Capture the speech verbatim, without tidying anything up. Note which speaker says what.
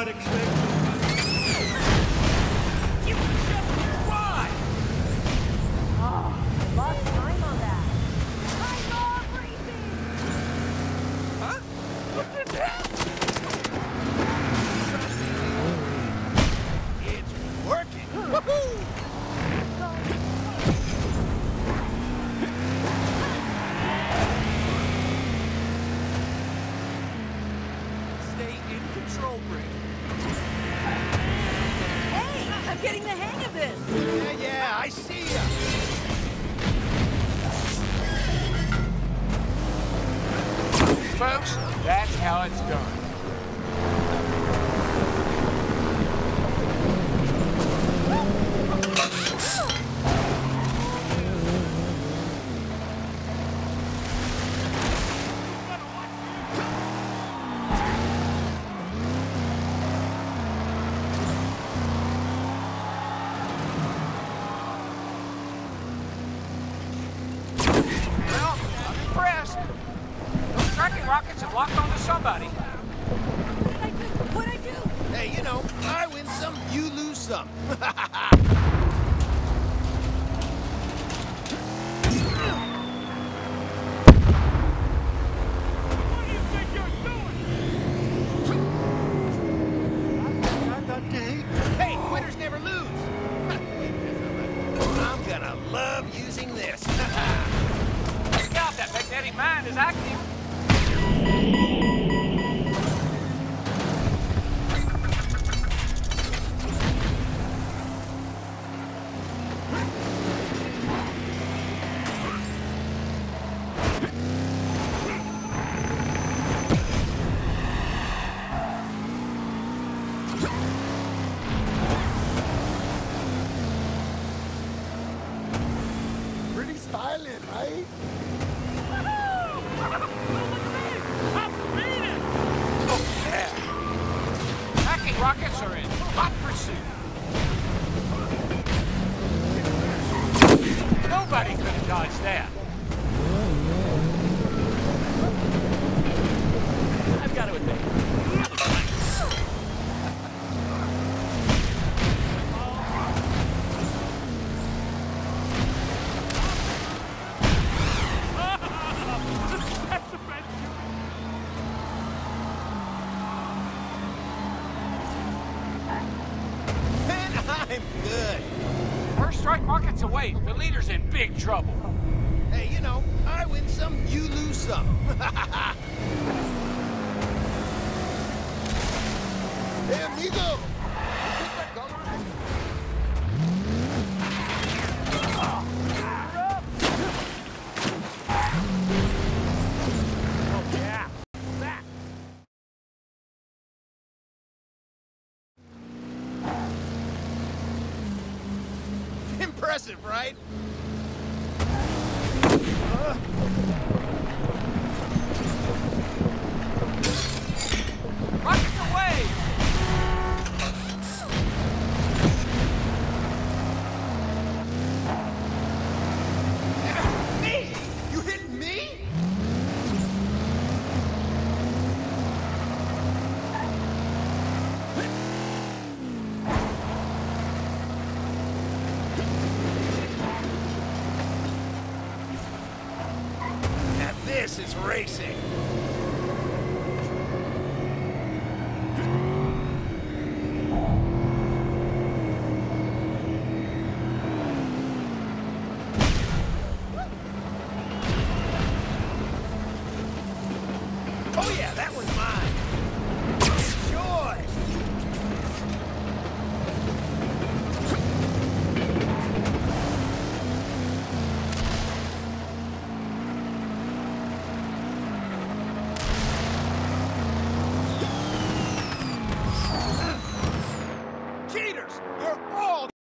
Speaker 1: not expecting.
Speaker 2: You just why?
Speaker 3: Oh, lost time on that. I'm all racing!
Speaker 2: Huh? Look at that!
Speaker 4: It's working! Woohoo!
Speaker 2: Stay in control, Brick.
Speaker 3: Hey, I'm getting the hang of this!
Speaker 4: Yeah, yeah, I see ya!
Speaker 5: Folks, that's how it's done. Well, I'm impressed. Those tracking rockets have locked onto somebody.
Speaker 3: What did I do? What did I do?
Speaker 4: Hey, you know, I win some, you lose some.
Speaker 2: What do you think you're doing?
Speaker 4: Hey, quitters never lose! I'm gonna love using this.
Speaker 5: Look out, that magnetic mine is active.
Speaker 4: Pretty stylish, right?
Speaker 5: Oh, yeah. Tracking rockets are in hot pursuit. Nobody could have dodged that. I've got to admit, that was nice.
Speaker 2: That's the best.
Speaker 4: And I'm good.
Speaker 5: First strike rockets away. The leader's in big trouble.
Speaker 4: Hey, you know, I win some, you lose some. Hey, amigo!
Speaker 2: Oh, yeah. That.
Speaker 4: Impressive, right? Uh,
Speaker 5: Rockets away!
Speaker 4: me? You hit me? Now this is racing. Oh yeah!